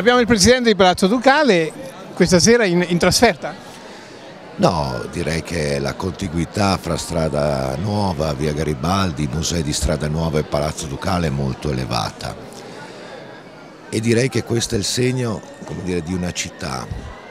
Abbiamo il presidente di Palazzo Ducale questa sera in trasferta? No, direi che la contiguità fra Strada Nuova, Via Garibaldi, Musei di Strada Nuova e Palazzo Ducale è molto elevata. E direi che questo è il segno, come dire, di una città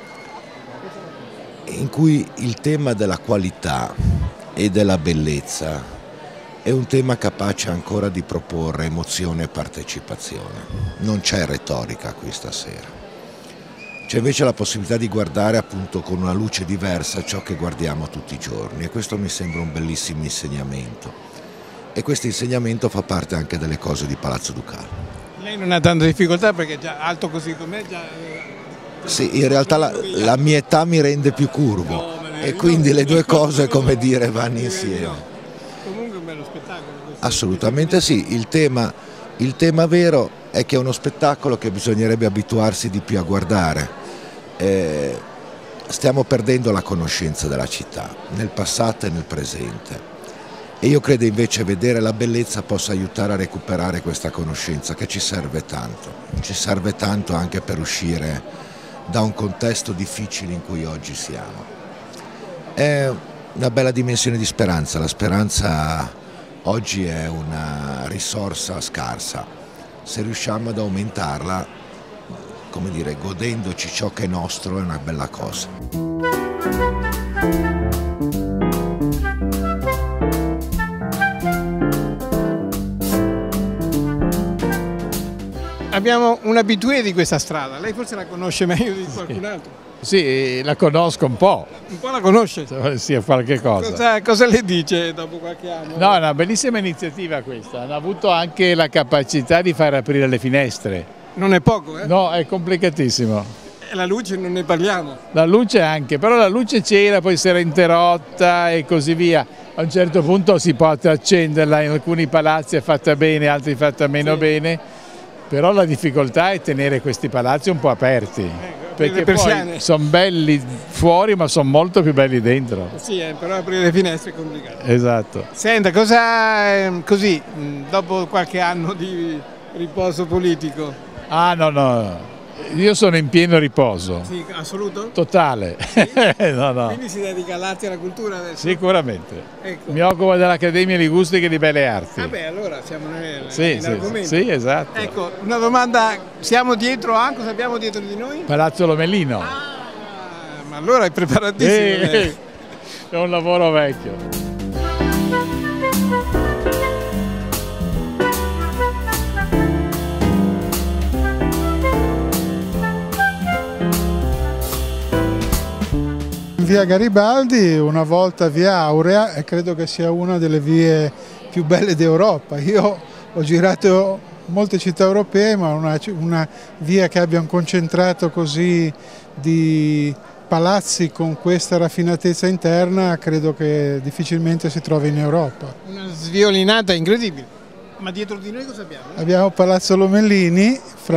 in cui il tema della qualità e della bellezza è un tema capace ancora di proporre emozione e partecipazione. Non c'è retorica qui stasera. C'è invece la possibilità di guardare appunto con una luce diversa ciò che guardiamo tutti i giorni, e questo mi sembra un bellissimo insegnamento. E questo insegnamento fa parte anche delle cose di Palazzo Ducale. Lei non ha tanta difficoltà perché è già alto così com'è? Sì, in realtà la mia età mi rende più curvo, e quindi le due cose, come dire, vanno insieme. Comunque è un bello spettacolo. Assolutamente sì, il tema vero è che è uno spettacolo che bisognerebbe abituarsi di più a guardare. Stiamo perdendo la conoscenza della città, nel passato e nel presente. E io credo invece vedere la bellezza possa aiutare a recuperare questa conoscenza, che ci serve tanto anche per uscire da un contesto difficile in cui oggi siamo. È una bella dimensione di speranza, la speranza oggi è una risorsa scarsa. Se riusciamo ad aumentarla, come dire, godendoci ciò che è nostro, è una bella cosa. Abbiamo un abitué di questa strada, lei forse la conosce meglio di qualcun altro? Sì, la conosco un po'. Un po' la conosce? Sì, qualche cosa. Cosa le dice dopo qualche anno? No, è una bellissima iniziativa questa, hanno avuto anche la capacità di far aprire le finestre. Non è poco, eh? No, è complicatissimo. E la luce non ne parliamo. La luce anche, però la luce c'era, poi si era interrotta e così via. A un certo punto si può accenderla, in alcuni palazzi è fatta bene, altri è fatta meno bene, però la difficoltà è tenere questi palazzi un po' aperti, perché poi sono belli fuori ma sono molto più belli dentro. Sì, però aprire le finestre è complicato. Esatto. Senta, cosa così, dopo qualche anno di riposo politico? Ah no, io sono in pieno riposo. Sì, assoluto? Totale. Sì? No. Quindi si dedica all'arte e alla cultura adesso? Sicuramente. Ecco. Mi occupo dell'Accademia Linguistica di Belle Arti. Vabbè, allora siamo nell'argomento. Sì, esatto. Ecco, una domanda, siamo dietro a, cosa abbiamo dietro di noi? Palazzo Lomellino. Ma allora è preparatissimo. È un lavoro vecchio. Via Garibaldi, una volta via Aurea, e credo che sia una delle vie più belle d'Europa. Io ho girato molte città europee, ma una via che abbia un concentrato così di palazzi con questa raffinatezza interna credo che difficilmente si trovi in Europa. Una sviolinata incredibile. Ma dietro di noi cosa abbiamo? Abbiamo Palazzo Lomellini, fra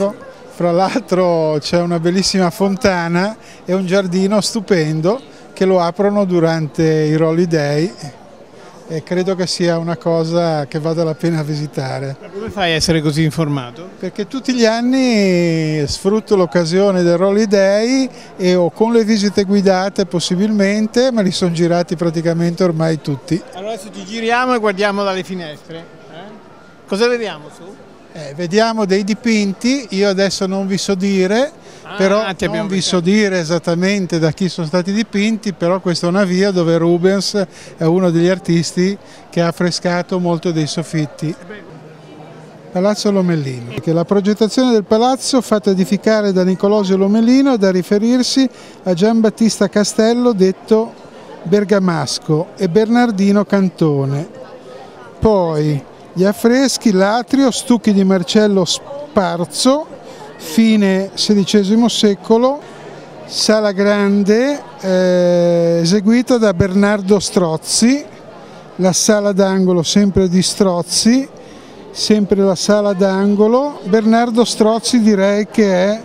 l'altro c'è una bellissima fontana e un giardino stupendo che lo aprono durante i Rolly Day, e credo che sia una cosa che vale la pena visitare. Ma come fai a essere così informato? Perché tutti gli anni sfrutto l'occasione del Rolly Day o con le visite guidate possibilmente, ma li sono girati praticamente ormai tutti. Allora adesso ci giriamo e guardiamo dalle finestre. Cosa vediamo su? Vediamo dei dipinti, io adesso non vi so dire, non vi so dire esattamente da chi sono stati dipinti, però questa è una via dove Rubens è uno degli artisti che ha affrescato molto dei soffitti. Palazzo Lomellino. La progettazione del palazzo fatta edificare da Nicolosio Lomellino è da riferirsi a Giambattista Castello detto Bergamasco e Bernardino Cantone. Poi gli affreschi, l'atrio, stucchi di Marcello Sparzo, fine XVI secolo, sala grande eseguita da Bernardo Strozzi, la sala d'angolo sempre di Strozzi, sempre la sala d'angolo. Bernardo Strozzi direi che è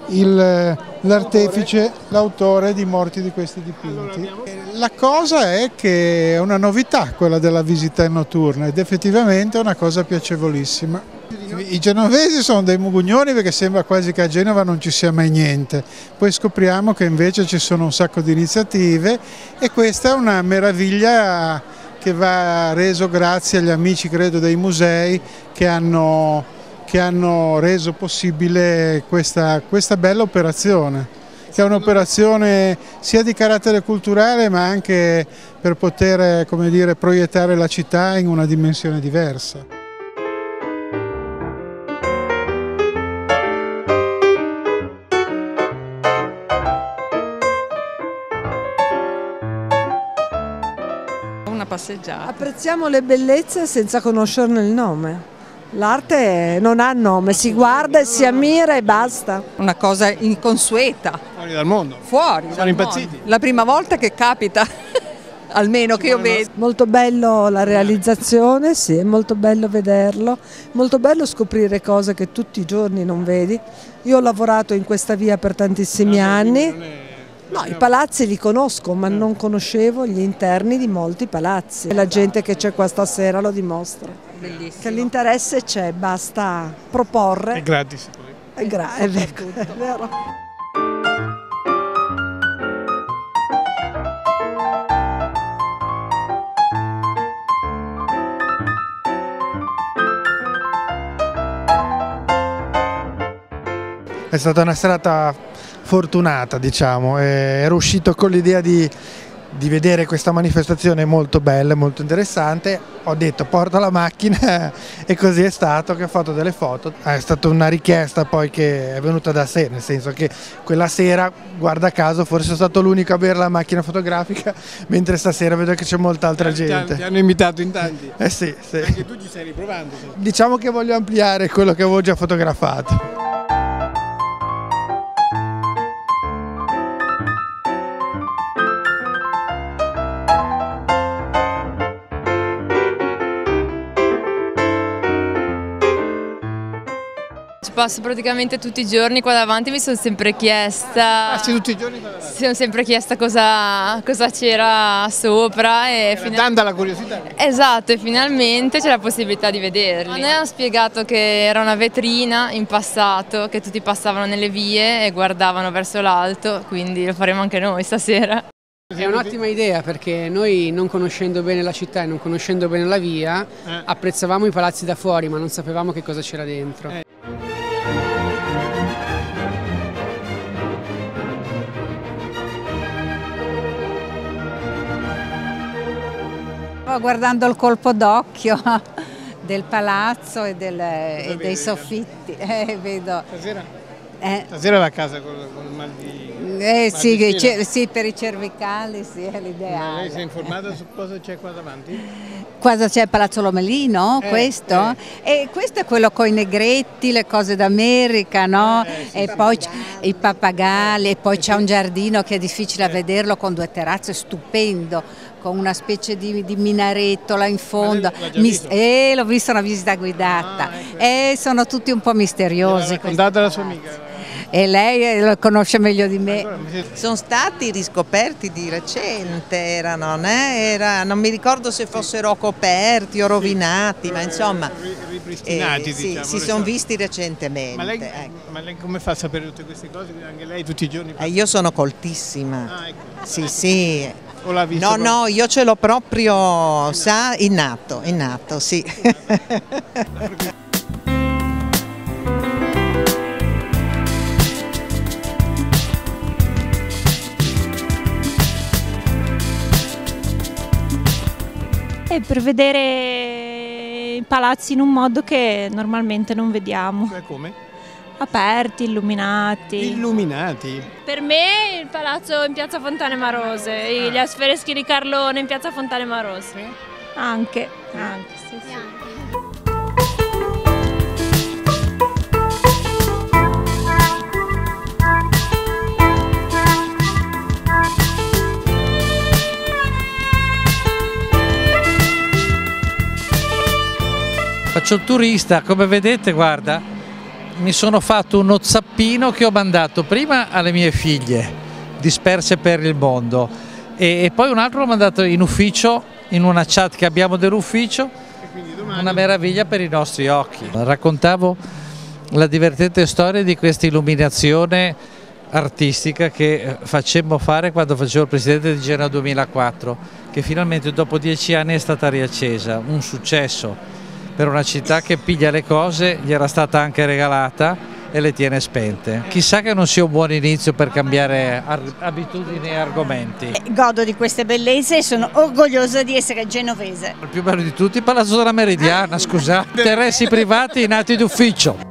l'artefice, l'autore di molti di questi dipinti. La cosa è che è una novità quella della visita notturna ed effettivamente è una cosa piacevolissima. I genovesi sono dei mugugnoni perché sembra quasi che a Genova non ci sia mai niente, poi scopriamo che invece ci sono un sacco di iniziative e questa è una meraviglia che va reso grazie agli amici, credo, dei musei che hanno reso possibile questa bella operazione. Che è un'operazione sia di carattere culturale ma anche per poter, come dire, proiettare la città in una dimensione diversa. Una passeggiata. Apprezziamo le bellezze senza conoscerne il nome. L'arte non ha nome, si guarda e si ammira e basta. Una cosa inconsueta. Fuori dal mondo. Fuori. Sono impazziti. La prima volta che capita, almeno che io vedo. Molto bello la realizzazione, sì, è molto bello vederlo, molto bello scoprire cose che tutti i giorni non vedi. Io ho lavorato in questa via per tantissimi anni. No, i palazzi li conosco, ma non conoscevo gli interni di molti palazzi. E la gente che c'è qua stasera lo dimostra. Bellissimo. Che l'interesse c'è, basta proporre. È gratis. È vero. È stata una serata fortunata, diciamo, ero uscito con l'idea di vedere questa manifestazione molto bella, molto interessante, ho detto porto la macchina e così è stato, che ho fatto delle foto. È stata una richiesta poi che è venuta da sé, nel senso che quella sera, guarda caso, forse sono stato l'unico a avere la macchina fotografica, mentre stasera vedo che c'è molta altra gente. Ti hanno invitato in tanti? Sì, sì. Anche tu ci stai riprovando? Sì. Diciamo che voglio ampliare quello che avevo già fotografato. Passo praticamente tutti i giorni qua davanti, mi sono sempre chiesta. Passi tutti i giorni qua davanti? Mi sono sempre chiesta cosa c'era sopra e tanta la curiosità. Esatto, e finalmente c'è la possibilità di vederli. Noi hanno spiegato che era una vetrina in passato, che tutti passavano nelle vie e guardavano verso l'alto, quindi lo faremo anche noi stasera. È un'ottima idea perché noi, non conoscendo bene la città e non conoscendo bene la via, apprezzavamo i palazzi da fuori ma non sapevamo che cosa c'era dentro. Stavo guardando il colpo d'occhio del palazzo e dei soffitti, vedo. Stasera va a casa con il mal di... sì, per i cervicali, sì, è l'ideale. Lei si è informata su cosa c'è qua davanti? Cosa c'è il Palazzo Lomellino, questo? E questo è quello con i negretti, le cose d'America, no? E poi i pappagalli, e poi c'è un giardino che è difficile a vederlo con 2 terrazze, stupendo, con una specie di minaretto là in fondo. L'ho visto una visita guidata. E sono tutti un po' misteriosi. Raccontate la sua amica. E lei lo conosce meglio di me. Sono stati riscoperti di recente, non mi ricordo se fossero coperti o rovinati, ma insomma ripristinati, diciamo, si sono visti recentemente. Ma lei come fa a sapere tutte queste cose? Anche lei tutti i giorni? Io sono coltissima. Ecco. Sì. O l'ha visto No, io ce l'ho proprio, innato, sì. E per vedere i palazzi in un modo che normalmente non vediamo. Cioè come? Aperti, illuminati. Illuminati? Per me il palazzo in piazza Fontane Marose, gli affreschi di Carlone in piazza Fontane Marose. Anche, sì. Faccio il turista, come vedete, guarda, mi sono fatto uno zappino che ho mandato prima alle mie figlie, disperse per il mondo, e poi un altro l'ho mandato in ufficio, in una chat che abbiamo dell'ufficio. E quindi una meraviglia per i nostri occhi. Raccontavo la divertente storia di questa illuminazione artistica che facemmo fare quando facevo il presidente di Genova 2004, che finalmente dopo 10 anni è stata riaccesa, un successo per una città che piglia le cose, gli era stata anche regalata e le tiene spente. Chissà che non sia un buon inizio per cambiare abitudini e argomenti. Godo di queste bellezze e sono orgogliosa di essere genovese. Il più bello di tutti è il Palazzo della Meridiana, scusate. Interessi privati in atti d'ufficio.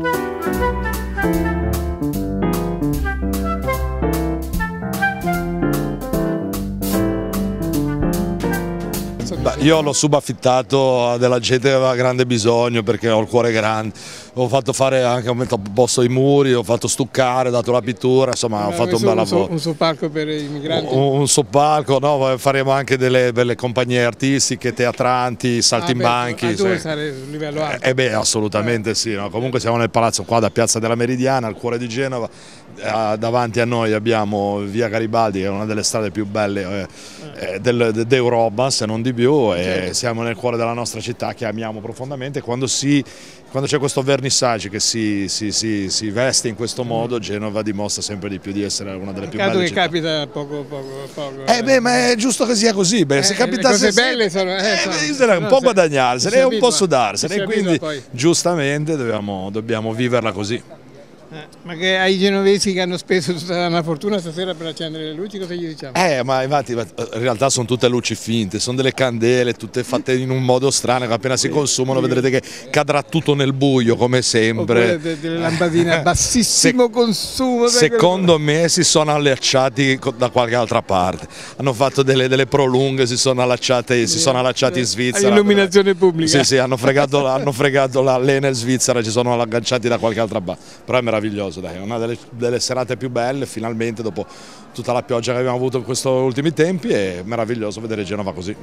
Io l'ho subaffittato a della gente che aveva grande bisogno perché ho il cuore grande, ho fatto fare anche un posto i muri, ho fatto stuccare, ho dato la pittura, insomma ho fatto un bel lavoro. Un soppalco per i migranti? Un soppalco, no, faremo anche delle belle compagnie artistiche, teatranti, saltimbanchi. Dove sarà un livello alto? Beh, assolutamente sì, no? Comunque siamo nel palazzo qua da Piazza della Meridiana, al cuore di Genova, davanti a noi abbiamo via Garibaldi che è una delle strade più belle d'Europa, se non di più, e siamo nel cuore della nostra città che amiamo profondamente. Quando c'è questo vernissage che si veste in questo modo, Genova dimostra sempre di più di essere una delle più belle città. Che capita poco. Beh, ma è giusto che sia così, se capitasse le cose belle sono un po' guadagnarsene e un po' sudarsene, e quindi giustamente dobbiamo viverla così. Ma che ai genovesi che hanno speso tutta una fortuna stasera per accendere le luci, cosa gli diciamo? Ma infatti in realtà sono tutte luci finte, sono delle candele tutte fatte in un modo strano che appena si consumano vedrete che cadrà tutto nel buio come sempre. Oppure delle lampadine a bassissimo consumo. Secondo me si sono allacciati da qualche altra parte, hanno fatto delle prolunghe, si sono allacciati in Svizzera. Illuminazione pubblica. Sì, hanno fregato l'Enel Svizzera, ci sono agganciati da qualche altra parte, però è meraviglioso, dai, è una delle serate più belle, finalmente dopo tutta la pioggia che abbiamo avuto in questi ultimi tempi, è meraviglioso vedere Genova così.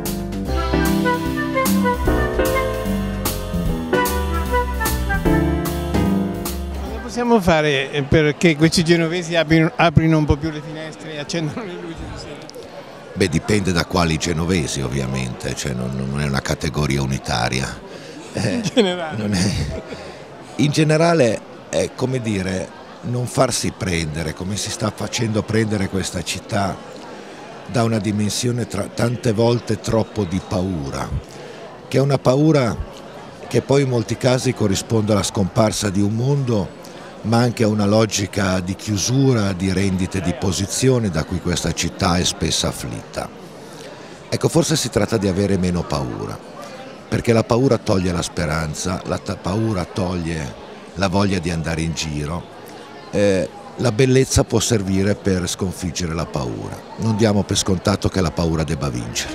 Cosa possiamo fare perché questi genovesi aprino un po' più le finestre e accendano le luci di sera? Beh, dipende da quali genovesi ovviamente, cioè non è una categoria unitaria. In generale è come dire, non farsi prendere, come si sta facendo prendere questa città, da una dimensione tante volte troppo di paura, che è una paura che poi in molti casi corrisponde alla scomparsa di un mondo, ma anche a una logica di chiusura, di rendite di posizione da cui questa città è spesso afflitta. Ecco, forse si tratta di avere meno paura, perché la paura toglie la speranza, la paura toglie la voglia di andare in giro, la bellezza può servire per sconfiggere la paura. Non diamo per scontato che la paura debba vincere.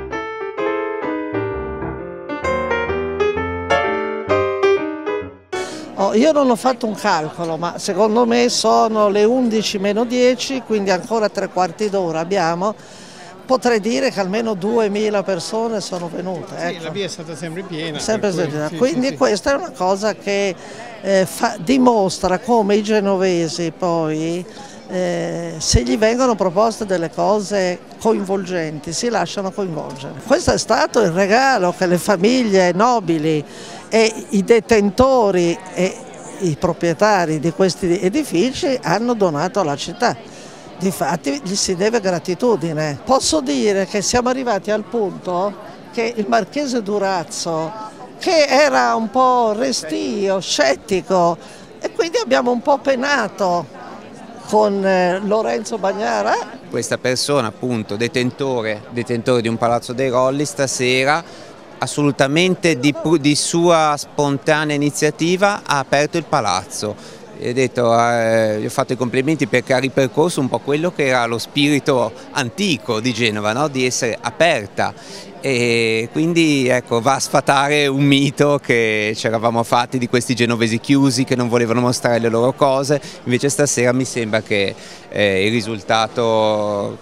Io non ho fatto un calcolo, ma secondo me sono le 11 meno 10, quindi ancora 3/4 d'ora abbiamo. Potrei dire che almeno 2000 persone sono venute. Sì, la via è stata sempre piena. Sempre piena. Quindi questa è una cosa che dimostra come i genovesi poi, se gli vengono proposte delle cose coinvolgenti, si lasciano coinvolgere. Questo è stato il regalo che le famiglie nobili e i detentori e i proprietari di questi edifici hanno donato alla città. Difatti gli si deve gratitudine. Posso dire che siamo arrivati al punto che il marchese Durazzo, che era un po' restio, scettico, e quindi abbiamo un po' penato con Lorenzo Bagnara. Questa persona, appunto, detentore di un palazzo dei Rolli, stasera assolutamente di sua spontanea iniziativa ha aperto il palazzo. Gli ho fatto i complimenti perché ha ripercorso un po' quello che era lo spirito antico di Genova, no? Di essere aperta, e quindi ecco, va a sfatare un mito che ci eravamo fatti di questi genovesi chiusi che non volevano mostrare le loro cose. Invece stasera mi sembra che il risultato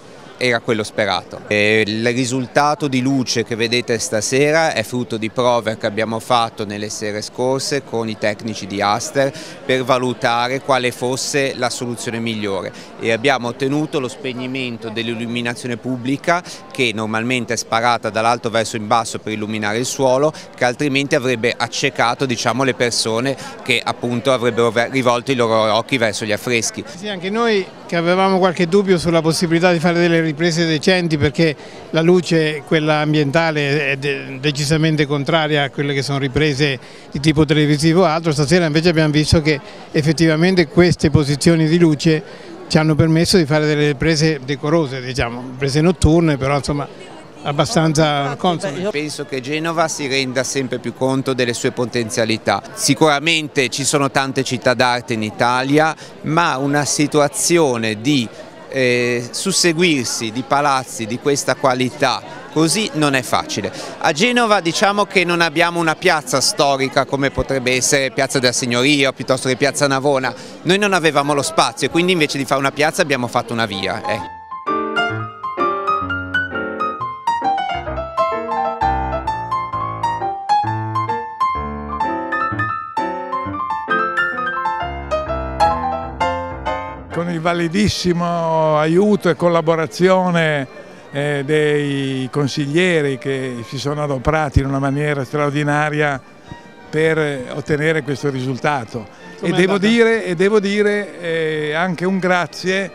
era quello sperato. Il risultato di luce che vedete stasera è frutto di prove che abbiamo fatto nelle sere scorse con i tecnici di Aster per valutare quale fosse la soluzione migliore, e abbiamo ottenuto lo spegnimento dell'illuminazione pubblica, che normalmente è sparata dall'alto verso in basso per illuminare il suolo, che altrimenti avrebbe accecato, diciamo, le persone che appunto avrebbero rivolto i loro occhi verso gli affreschi. Sì, anche noi che avevamo qualche dubbio sulla possibilità di fare delle riprese decenti, perché la luce, quella ambientale, è decisamente contraria a quelle che sono riprese di tipo televisivo o altro, stasera invece abbiamo visto che effettivamente queste posizioni di luce ci hanno permesso di fare delle riprese decorose, diciamo, prese notturne, però insomma abbastanza consone. Penso che Genova si renda sempre più conto delle sue potenzialità. Sicuramente ci sono tante città d'arte in Italia, ma una situazione di susseguirsi di palazzi di questa qualità così non è facile. A Genova diciamo che non abbiamo una piazza storica come potrebbe essere Piazza della Signoria o piuttosto che Piazza Navona. Noi non avevamo lo spazio e quindi invece di fare una piazza abbiamo fatto una via. Con il validissimo aiuto e collaborazione dei consiglieri che si sono adoperati in una maniera straordinaria per ottenere questo risultato. E devo dire anche un grazie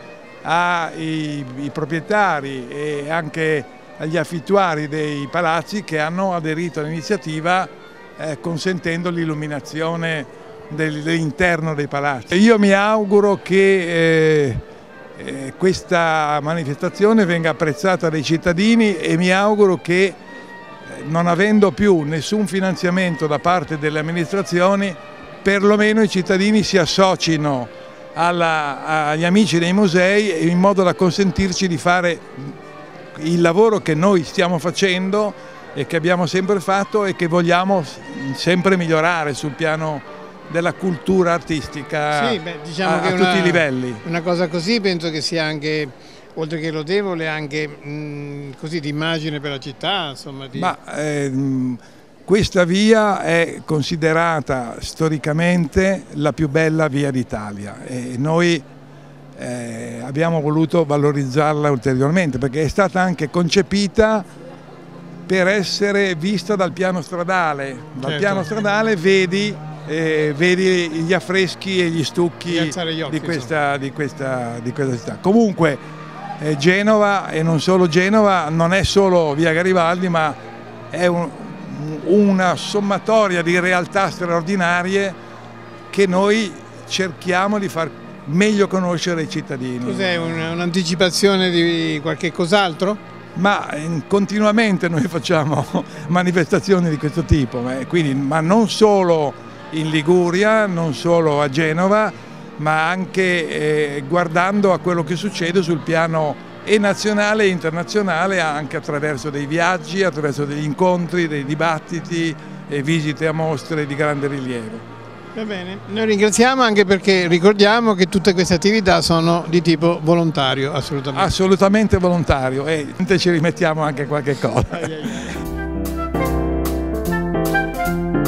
ai proprietari e anche agli affittuari dei palazzi che hanno aderito all'iniziativa consentendo l'illuminazione dell'interno dei palazzi. Io mi auguro che questa manifestazione venga apprezzata dai cittadini e mi auguro che, non avendo più nessun finanziamento da parte delle amministrazioni, perlomeno i cittadini si associno agli amici dei musei in modo da consentirci di fare il lavoro che noi stiamo facendo e che abbiamo sempre fatto e che vogliamo sempre migliorare sul piano della cultura artistica, sì, diciamo a tutti i livelli. Una cosa così penso che sia anche, oltre che lodevole, anche così di immagine per la città. Insomma, questa via è considerata storicamente la più bella via d'Italia e noi abbiamo voluto valorizzarla ulteriormente perché è stata anche concepita per essere vista dal piano stradale. Dal piano stradale vedi gli affreschi e gli stucchi di questa città. Comunque Genova, e non solo Genova, non è solo via Garibaldi, ma è una sommatoria di realtà straordinarie che noi cerchiamo di far meglio conoscere ai cittadini. Cos'è, un'anticipazione di qualche cos'altro? Ma continuamente noi facciamo manifestazioni di questo tipo, ma non solo in Liguria, non solo a Genova, ma anche guardando a quello che succede sul piano nazionale e internazionale, anche attraverso dei viaggi, attraverso degli incontri, dei dibattiti e visite a mostre di grande rilievo. Va bene, noi ringraziamo anche perché ricordiamo che tutte queste attività sono di tipo volontario, assolutamente. Assolutamente volontario e ci rimettiamo anche qualche cosa.